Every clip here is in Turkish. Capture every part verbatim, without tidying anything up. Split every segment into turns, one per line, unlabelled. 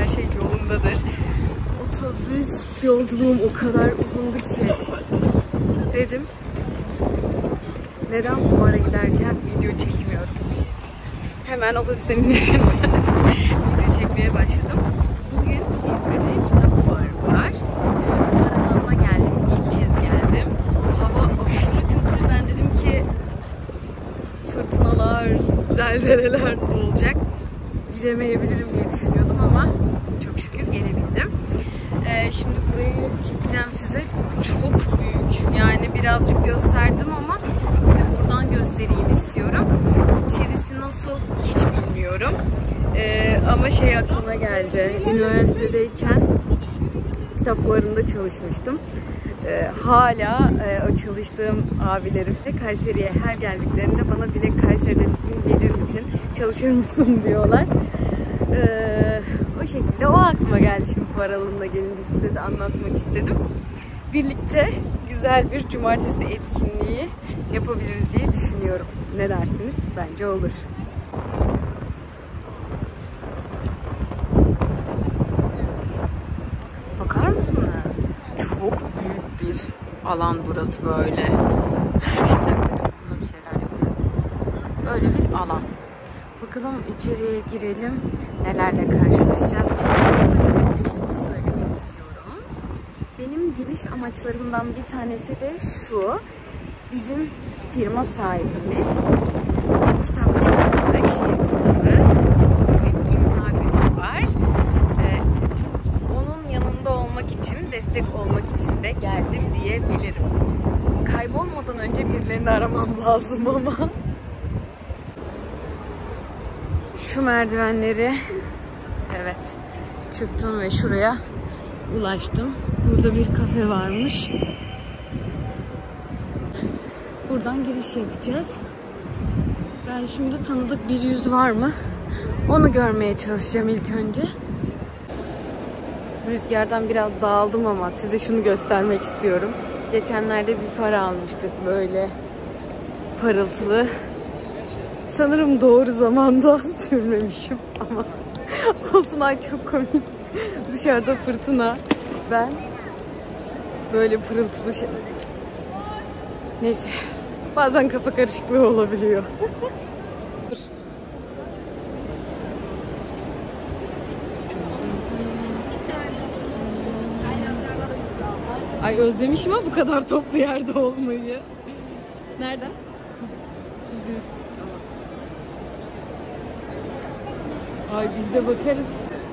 her şey yolundadır. Otobüs yolculuğum o kadar uzundu ki dedim neden fuara giderken video çekmiyorum. Hemen otobüsten inerken video çekmeye başladım. Bugün İzmir'de kitap fuarı var. E, fuar alanına geldim. İlk kez geldim. Hava aşırı kötü. Ben dedim ki fırtınalar, zelzeleler olacak. Gidemeyebilirim diye düşünüyordum ama çok şükür gelebildim. Ee, şimdi burayı çekeceğim size. Çok büyük. Yani birazcık gösterdim ama bir de buradan göstereyim istiyorum. İçerisi nasıl hiç bilmiyorum. Ee, ama şey aklıma geldi. Üniversitedeyken kitap fuarında çalışmıştım. Ee, hala e, o çalıştığım abilerim de Kayseri'ye her geldiklerinde bana Dilek Kayseri'de misin, gelir misin, çalışır mısın diyorlar. Ee, o şekilde o aklıma geldi şimdi fuar alanına gelince size de anlatmak istedim. Birlikte güzel bir cumartesi etkinliği yapabiliriz diye düşünüyorum. Ne dersiniz? Bence olur. Bakar mısınız? Çok büyük bir alan burası böyle. Herkes telefonla bir şeyler yapıyor. Böyle bir alan. Bakalım içeriye girelim. Nelerle karşılaşacağız. Çevirmeden önce şunu söylemek istiyorum. Benim giriş amaçlarımdan bir tanesi de şu. Bizim firma sahibimiz bir kitap çıkarttı. Şiir kitabı. Bugün imza günü var. Ee, onun yanında olmak için, destek olmak için de geldim diyebilirim. Kaybolmadan önce birilerini aramam lazım ama. Şu merdivenleri, evet, çıktım ve şuraya ulaştım. Burada bir kafe varmış. Buradan giriş yapacağız. Ben şimdi tanıdık bir yüz var mı? Onu görmeye çalışacağım ilk önce. Rüzgardan biraz dağıldım ama size şunu göstermek istiyorum. Geçenlerde bir far almıştık böyle parıltılı. Sanırım doğru zamanda sürmemişim ama olsun, ay çok komik. Dışarıda fırtına, ben böyle pırıltılı şey. Neyse, bazen kafa karışıklığı olabiliyor. Ay özlemişim ama bu kadar toplu yerde olmayı. Nereden? Ay biz de bakarız.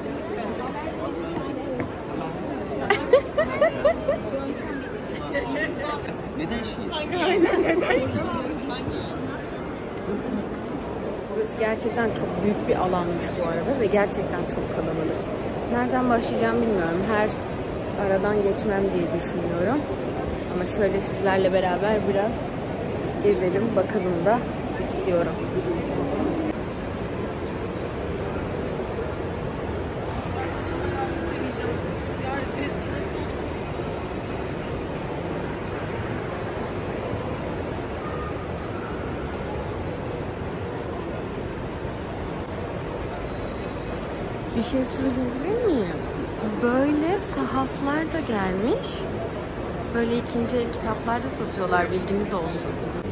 Neden şiir?
Aynen, neden şiir? Burası gerçekten çok büyük bir alanmış bu arada ve gerçekten çok kalabalık. Nereden başlayacağım bilmiyorum. Her aradan geçmem diye düşünüyorum. Ama şöyle sizlerle beraber biraz gezelim, bakalım da istiyorum. Bir şey söyleyebilir miyim? Böyle sahaflar da gelmiş. Böyle ikinci el kitaplar da satıyorlar, bilginiz olsun.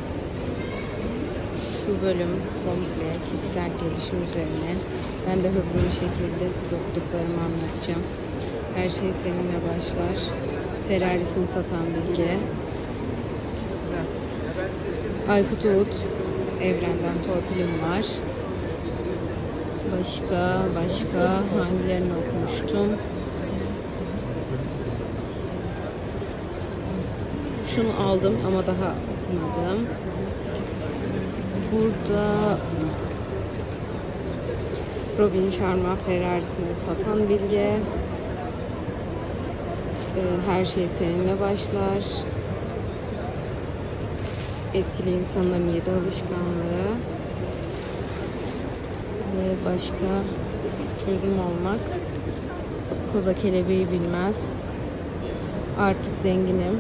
Şu bölüm komple kişisel gelişim üzerine. Ben de hızlı bir şekilde size okuduklarımı anlatacağım. Her şey seninle başlar. Ferrarisini satan Bilge. Aykut Oğut. Evrenden torpilim var. Başka, başka hangilerini okumuştum? Şunu aldım ama daha okumadım. Burada Robin Sharma, Ferrarisini satan Bilge. Her şey seninle başlar. Etkili insanların yedi alışkanlığı. Ve başka çözüm olmak. Koza kelebeği bilmez. Artık zenginim.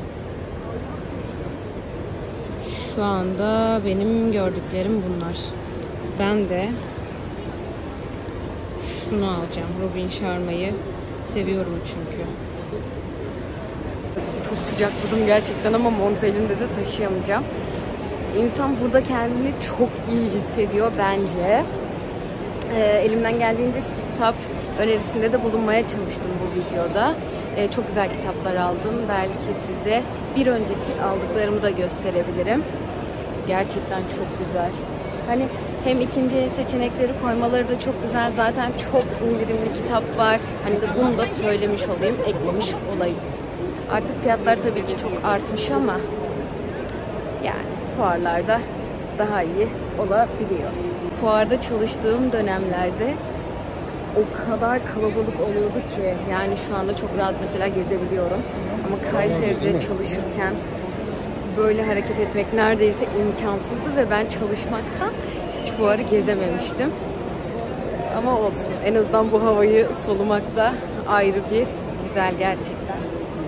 Şu anda benim gördüklerim bunlar. Ben de Şunu alacağım. Robin Sharma'yı seviyorum çünkü. Çok sıcakladım gerçekten ama mont elimde de taşıyamayacağım. İnsan burada kendini çok iyi hissediyor bence. Ee, elimden geldiğince kitap önerisinde de bulunmaya çalıştım bu videoda. Ee, çok güzel kitaplar aldım. Belki size bir önceki aldıklarımı da gösterebilirim. Gerçekten çok güzel. Hani hem ikinci el seçenekleri koymaları da çok güzel. Zaten çok indirimli kitap var. Hani de bunu da söylemiş olayım, eklemiş olayım. Artık fiyatlar tabii ki çok artmış ama yani fuarlarda daha iyi olabiliyor. Fuarda çalıştığım dönemlerde o kadar kalabalık oluyordu ki yani şu anda çok rahat mesela gezebiliyorum. Ama Kayseri'de çalışırken böyle hareket etmek neredeyse imkansızdı ve ben çalışmaktan hiç fuarı gezememiştim. Ama olsun. En azından bu havayı solumak da ayrı bir güzel gerçekten.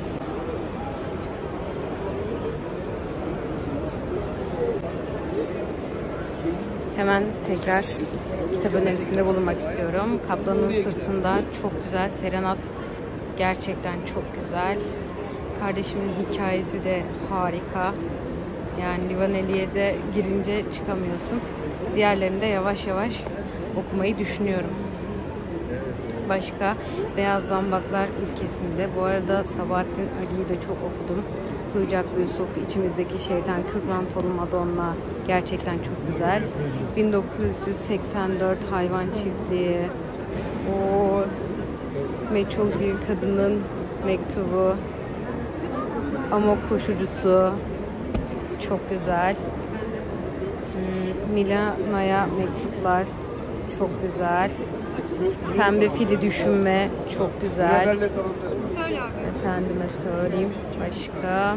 Hemen tekrar kitap önerisinde bulunmak istiyorum. Kaplanın Sırtında çok güzel. Serenat gerçekten çok güzel. Kardeşimin hikayesi de harika. Yani Livaneli'ye girince çıkamıyorsun. Diğerlerini de yavaş yavaş okumayı düşünüyorum. Başka Beyaz Zambaklar Ülkesi'nde. Bu arada Sabahattin Ali'yi de çok okudum. Kuyucaklı Yusuf, İçimizdeki Şeytan, Kürkmantolu Madonna gerçekten çok güzel. bin dokuz yüz seksen dört Hayvan Çiftliği. O Meçhul Bir Kadının Mektubu. Amok Koşucusu çok güzel. Milana'ya Mektuplar çok güzel. Pembe Fili Düşünme çok güzel. Efendime söyleyeyim. Başka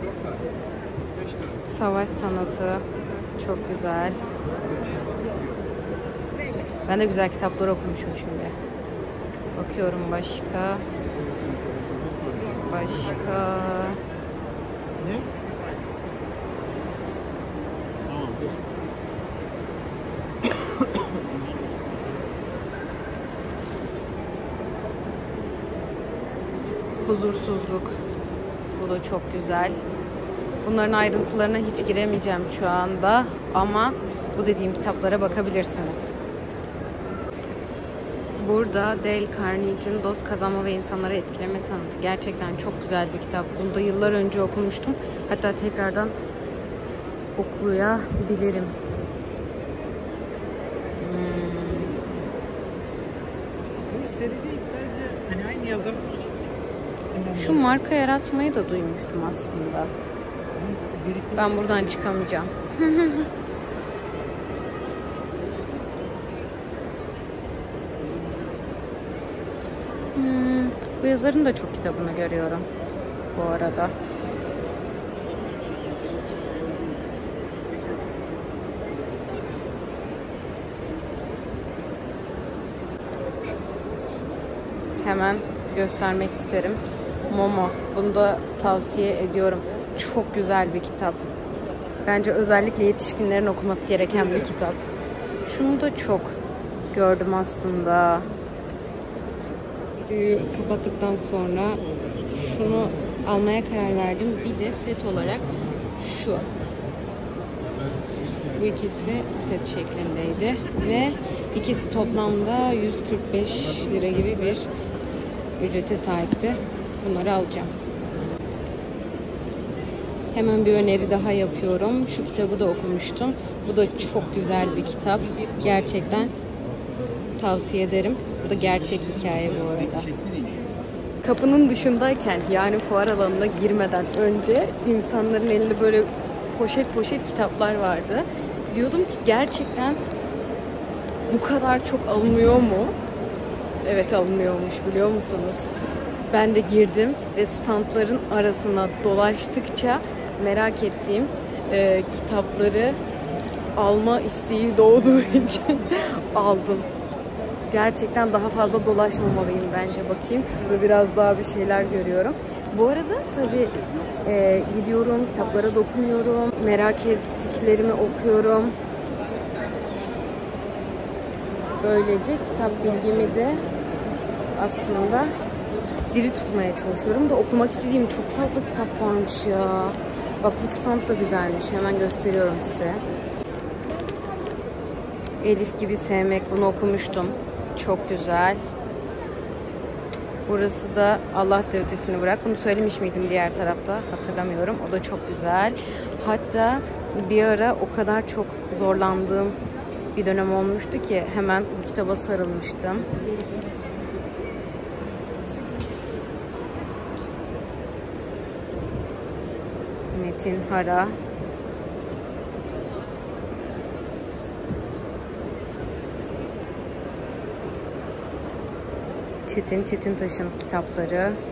Savaş Sanatı çok güzel. Ben de güzel kitaplar okumuşum şimdi. Bakıyorum başka. Başka. Huzursuzluk. Bu da çok güzel. Bunların ayrıntılarına hiç giremeyeceğim şu anda ama bu dediğim kitaplara bakabilirsiniz. Burada Dale Carnegie'nin Dost Kazanma ve İnsanları Etkileme Sanatı. Gerçekten çok güzel bir kitap. Bunu da yıllar önce okumuştum. Hatta tekrardan okuyabilirim. Hmm. Şu marka yaratmayı da duymuştum aslında. Ben buradan çıkamayacağım. hmm, bu yazarın da çok kitabını görüyorum bu arada. Hemen göstermek isterim. Momo. Bunu da tavsiye ediyorum. Çok güzel bir kitap. Bence özellikle yetişkinlerin okuması gereken bir kitap. Şunu da çok gördüm aslında. Videoyu kapattıktan sonra şunu almaya karar verdim. Bir de set olarak şu. Bu ikisi set şeklindeydi. Ve ikisi toplamda yüz kırk beş lira gibi bir ücrete sahipti. Bunları alacağım. Hemen bir öneri daha yapıyorum. Şu kitabı da okumuştum. Bu da çok güzel bir kitap. Gerçekten tavsiye ederim. Bu da gerçek hikaye bu arada. Kapının dışındayken yani fuar alanına girmeden önce insanların elinde böyle poşet poşet kitaplar vardı. Diyordum ki gerçekten bu kadar çok alınıyor mu? Evet, alınıyormuş, biliyor musunuz? Ben de girdim ve standların arasına dolaştıkça merak ettiğim e, kitapları alma isteği doğduğu için aldım. Gerçekten daha fazla dolaşmamalıyım bence. Bakayım, şurada biraz daha bir şeyler görüyorum. Bu arada tabii e, gidiyorum, kitaplara dokunuyorum, merak ettiklerimi okuyorum. Böylece kitap bilgimi de aslında diri tutmaya çalışıyorum da okumak istediğim çok fazla kitap varmış ya. Bak bu stand da güzelmiş. Hemen gösteriyorum size. Elif gibi sevmek. Bunu okumuştum. Çok güzel. Burası da Allah da ötesini bırak. Bunu söylemiş miydim diğer tarafta? Hatırlamıyorum. O da çok güzel. Hatta bir ara o kadar çok zorlandığım bir dönem olmuştu ki hemen bu kitaba sarılmıştım. Metin Hara. Çetin Çetintaş'ın kitapları. Hmm.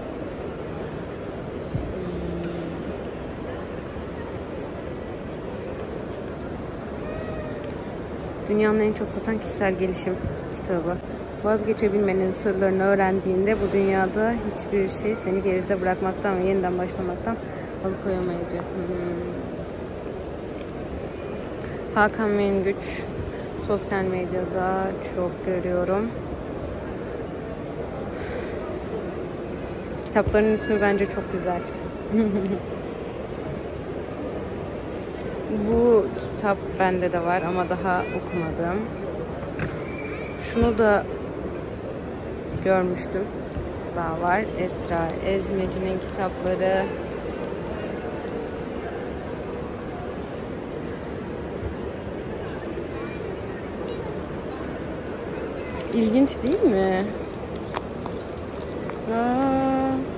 Dünyanın en çok satan kişisel gelişim kitabı. Vazgeçebilmenin sırlarını öğrendiğinde bu dünyada hiçbir şey seni geride bırakmaktan ve yeniden başlamaktan alıkoyamayacak. Hmm. Hakan Mengüç. Sosyal medyada çok görüyorum. Kitapların ismi bence çok güzel. Bu kitap bende de var ama daha okumadım. Şunu da görmüştüm. Daha var. Esra Ezmeci'nin kitapları. İlginç değil mi? Aa.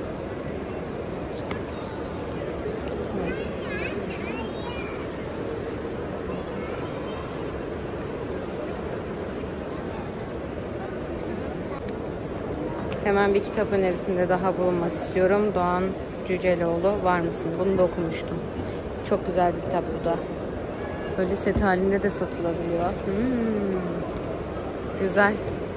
Hemen bir kitap önerisinde daha bulunmak istiyorum. Doğan Cüceloğlu Var mısın? Bunu da okumuştum. Çok güzel bir kitap bu da. Böyle set halinde de satılabiliyor. Hmm. Güzel.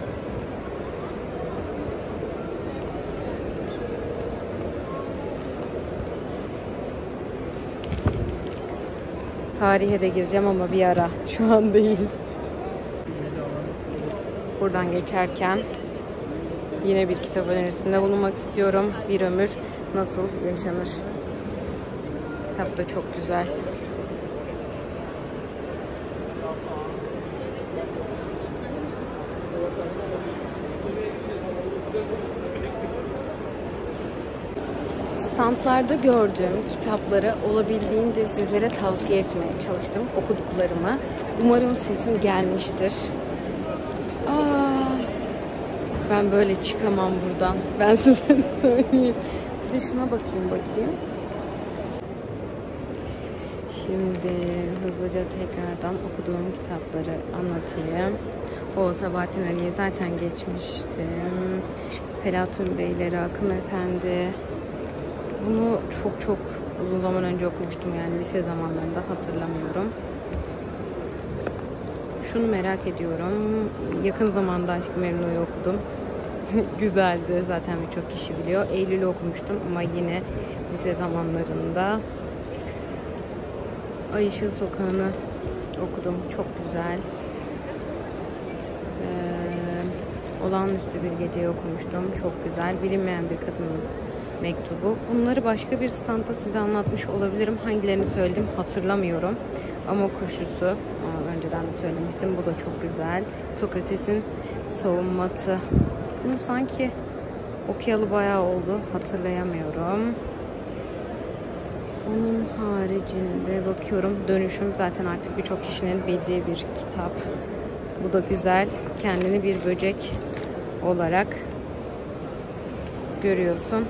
Tarihe de gireceğim ama bir ara. Şu an değil. Buradan geçerken yine bir kitap önerisinde bulunmak istiyorum. Bir ömür nasıl yaşanır? Kitap da çok güzel. Standlarda gördüğüm kitapları olabildiğince sizlere tavsiye etmeye çalıştım. Okuduklarımı. Umarım sesim gelmiştir. Aa, ben böyle çıkamam buradan. Ben size söyleyeyim. Bir de şuna bakayım bakayım. Şimdi hızlıca tekrardan okuduğum kitapları anlatayım. O Sabahattin Ali'yi zaten geçmiştim. Felatun Beyleri, Akım Efendi. Bunu çok çok uzun zaman önce okumuştum, yani lise zamanlarında, hatırlamıyorum. Şunu merak ediyorum. Yakın zamanda Aşk-ı Memnu'yu okudum. Güzeldi. Zaten birçok kişi biliyor. Eylül'ü okumuştum ama yine lise zamanlarında. Ay Işığı Sokağı'nı okudum. Çok güzel. Ee, Olağanüstü Bir Geceyi okumuştum. Çok güzel. Bilinmeyen Bir Kadının Mektubu. Bunları başka bir standta size anlatmış olabilirim. Hangilerini söyledim hatırlamıyorum. Ama Koşusu, onu önceden de söylemiştim. Bu da çok güzel. Sokrates'in Savunması. Bunu sanki okuyalı bayağı oldu. Hatırlayamıyorum. Onun haricinde bakıyorum. Dönüşüm zaten artık birçok kişinin bildiği bir kitap. Bu da güzel. Kendini bir böcek olarak görüyorsun.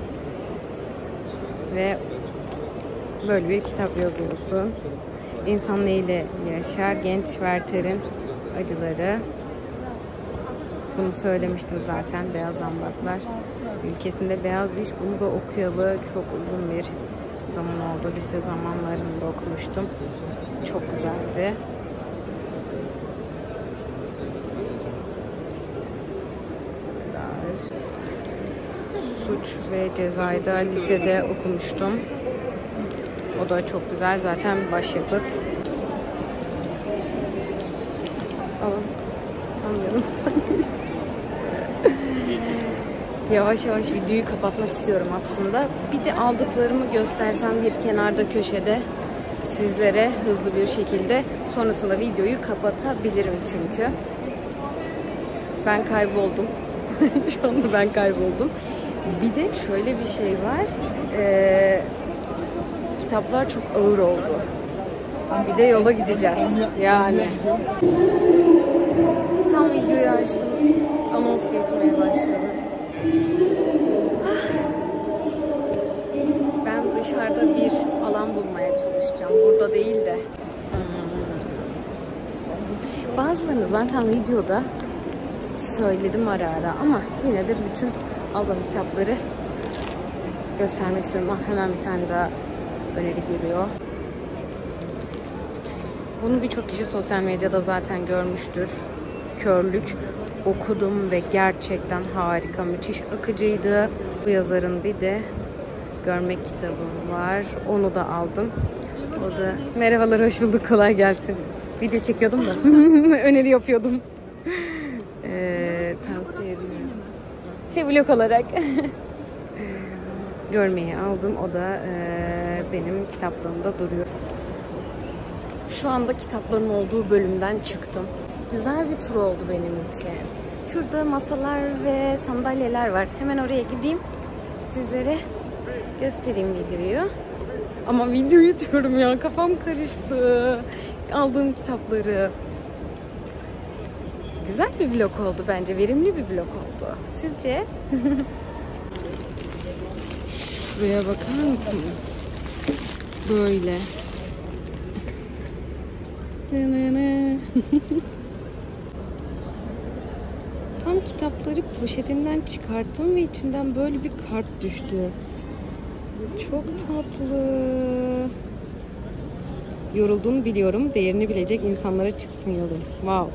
Ve böyle bir kitap yazıyorsun. İnsan neyle yaşar? Genç Werther'in Acıları. Bunu söylemiştim zaten. Beyaz Zambaklar Ülkesinde Beyaz Diş. Bunu da okuyalı çok uzun bir zaman oldu. Lise zamanlarında okumuştum. Çok güzeldi. Suç ve Ceza'yı da lisede okumuştum. O da çok güzel. Zaten başyapıt. Alın. yanıyorum. Yavaş yavaş videoyu kapatmak istiyorum aslında. Bir de aldıklarımı göstersem bir kenarda köşede sizlere hızlı bir şekilde, sonrasında videoyu kapatabilirim çünkü. Ben kayboldum. Şu anda ben kayboldum. Bir de şöyle bir şey var. Ee, kitaplar çok ağır oldu. Bir de yola gideceğiz. Yani. Tam videoyu açtım. Anons geçmeye başladı. Ben dışarıda bir alan bulmaya çalışacağım. Burada değil de. Bazılarını zaten videoda söyledim ara ara ama yine de bütün aldığım kitapları göstermek istiyorum. Ah, hemen bir tane daha öneri geliyor. Bunu birçok kişi sosyal medyada zaten görmüştür. Körlük okudum ve gerçekten harika, müthiş akıcıydı. Bu yazarın bir de Görmek kitabım var. Onu da aldım. O da merhabalar, hoş bulduk, kolay gelsin. Video çekiyordum da öneri yapıyordum. Ee, tavsiye ediyorum. Şey, vlog olarak. Görmeyi aldım. O da e, benim kitaplığımda duruyor. Şu anda kitapların olduğu bölümden çıktım. Güzel bir tur oldu benim için. Şurada masalar ve sandalyeler var. Hemen oraya gideyim. Sizlere göstereyim videoyu. Ama videoyu diyorum ya, kafam karıştı. Aldığım kitapları. Güzel bir vlog oldu bence. Verimli bir vlog oldu. Sizce? Şuraya bakar mısınız? Böyle. Tam kitapları poşetinden çıkarttım ve içinden böyle bir kart düştü. Çok tatlı. Yorulduğunu biliyorum. Değerini bilecek insanlara çıksın yolun. Wow.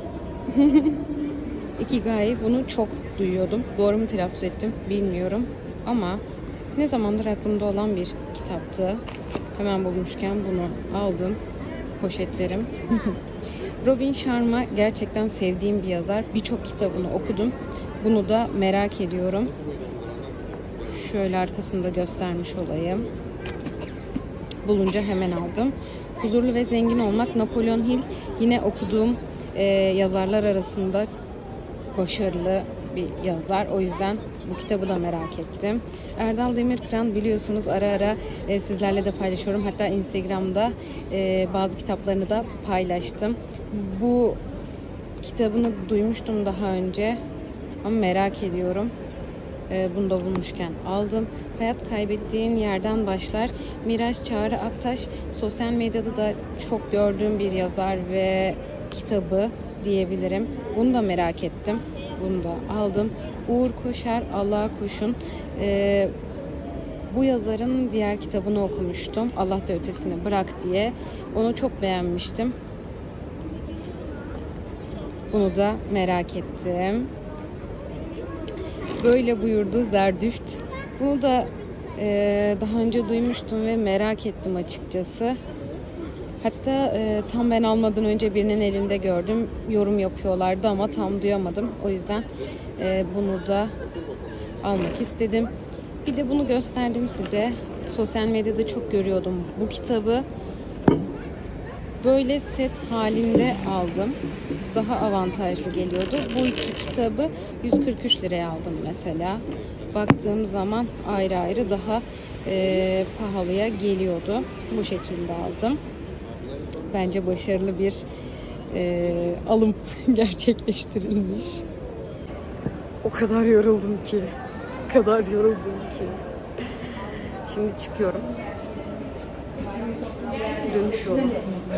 Ikigai, bunu çok duyuyordum. Doğru mu telaffuz ettim bilmiyorum. Ama ne zamandır aklımda olan bir kitaptı. Hemen bulmuşken bunu aldım. Poşetlerim. Robin Sharma gerçekten sevdiğim bir yazar. Birçok kitabını okudum. Bunu da merak ediyorum. Şöyle arkasında göstermiş olayım. Bulunca hemen aldım. Huzurlu ve Zengin Olmak, Napoleon Hill. Yine okuduğum e, yazarlar arasında başarılı bir yazar. O yüzden bu kitabı da merak ettim. Erdal Demirkıran, biliyorsunuz ara ara e, sizlerle de paylaşıyorum. Hatta Instagram'da e, bazı kitaplarını da paylaştım. Bu kitabını duymuştum daha önce ama merak ediyorum. E, bunu da bulmuşken aldım. Hayat Kaybettiğin Yerden Başlar. Miraç Çağrı Aktaş, sosyal medyada da çok gördüğüm bir yazar ve kitabı diyebilirim. Bunu da merak ettim. Bunu da aldım. Uğur Koşar, Allah'a Koşun. Ee, bu yazarın diğer kitabını okumuştum. Allah da Ötesini Bırak diye. Onu çok beğenmiştim. Bunu da merak ettim. Böyle Buyurdu Zerdüşt. Bunu da e, daha önce duymuştum ve merak ettim açıkçası. Hatta e, tam ben almadan önce birinin elinde gördüm. Yorum yapıyorlardı ama tam duyamadım. O yüzden e, bunu da almak istedim. Bir de bunu gösterdim size. Sosyal medyada çok görüyordum bu kitabı. Böyle set halinde aldım. Daha avantajlı geliyordu. Bu iki kitabı yüz kırk üç liraya aldım mesela. Baktığım zaman ayrı ayrı daha e, pahalıya geliyordu. Bu şekilde aldım. Bence başarılı bir e, alım gerçekleştirilmiş. O kadar yoruldum ki. O kadar yoruldum ki. Şimdi çıkıyorum. Dönüş yolu.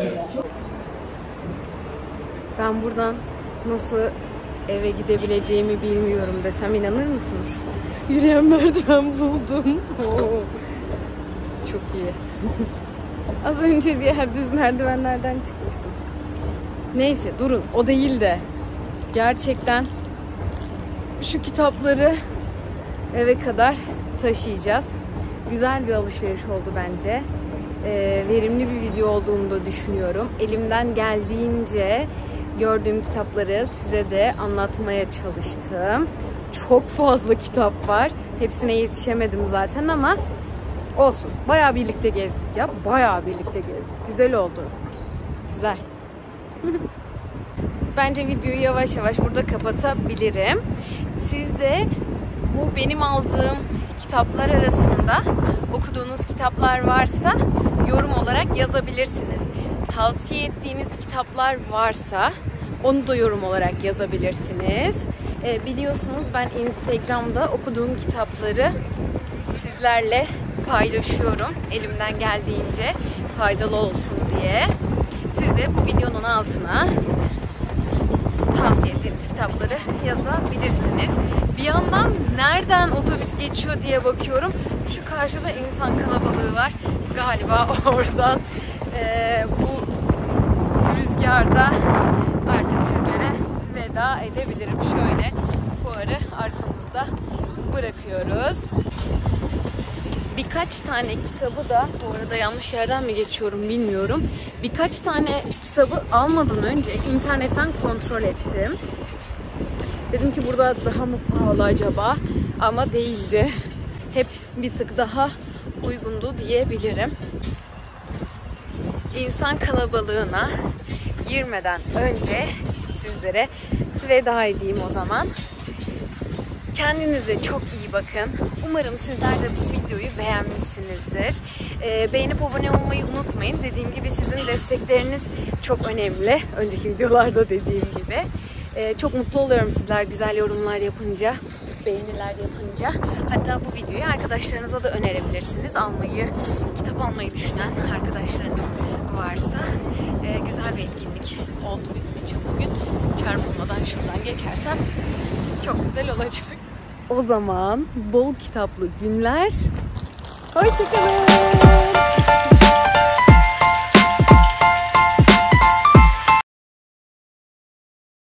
Ben buradan nasıl eve gidebileceğimi bilmiyorum desem inanır mısınız? Yürüyen merdiven buldum. Oo. Çok iyi. Az önce diğer düz merdivenlerden çıkmıştım. Neyse durun, o değil de gerçekten şu kitapları eve kadar taşıyacağız. Güzel bir alışveriş oldu bence. Ee, verimli bir video olduğunu da düşünüyorum. Elimden geldiğince gördüğüm kitapları size de anlatmaya çalıştım. Çok fazla kitap var. Hepsine yetişemedim zaten ama olsun. Bayağı birlikte gezdik ya. Bayağı birlikte gezdik. Güzel oldu. Güzel. Bence videoyu yavaş yavaş burada kapatabilirim. Siz de bu benim aldığım kitaplar arasında okuduğunuz kitaplar varsa yorum olarak yazabilirsiniz. Tavsiye ettiğiniz kitaplar varsa onu da yorum olarak yazabilirsiniz. E, biliyorsunuz ben Instagram'da okuduğum kitapları sizlerle paylaşıyorum. Elimden geldiğince faydalı olsun diye. Siz de bu videonun altına tavsiye ettiğiniz kitapları yazabilirsiniz. Bir yandan nereden otobüs geçiyor diye bakıyorum. Şu karşıda insan kalabalığı var. Galiba oradan e, bu rüzgarda artık sizlere veda edebilirim. Şöyle fuarı arkamızda bırakıyoruz. Birkaç tane kitabı da, bu arada yanlış yerden mi geçiyorum bilmiyorum. Birkaç tane kitabı almadan önce internetten kontrol ettim. Dedim ki burada daha mı pahalı acaba? Ama değildi. Hep bir tık daha uygundu diyebilirim. İnsan kalabalığına girmeden önce sizlere veda edeyim o zaman. Kendinize çok iyi bakın. Umarım sizler de bu videoyu beğenmişsinizdir. Ee, beğenip abone olmayı unutmayın. Dediğim gibi sizin destekleriniz çok önemli. Önceki videolarda dediğim gibi. Ee, çok mutlu oluyorum sizler güzel yorumlar yapınca, beğeniler yapınca. Hatta bu videoyu arkadaşlarınıza da önerebilirsiniz. Almayı, kitap almayı düşünen arkadaşlarınız varsa. Ee, güzel bir etkinlik oldu bizim için bugün. Çarpılmadan şuradan geçersem çok güzel olacak. O zaman bol kitaplı günler. Hoşçakalın.